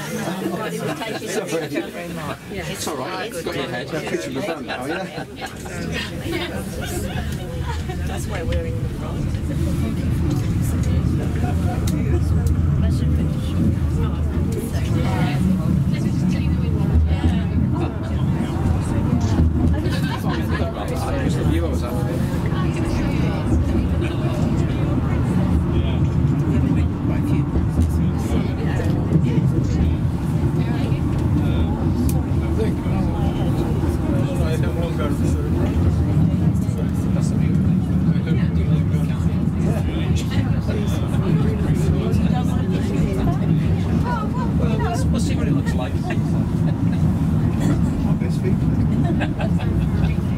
It's all right. It's got your head. You're pitching the front now, yeah? That's why we're in the front. We'll see what it looks like. My best feet.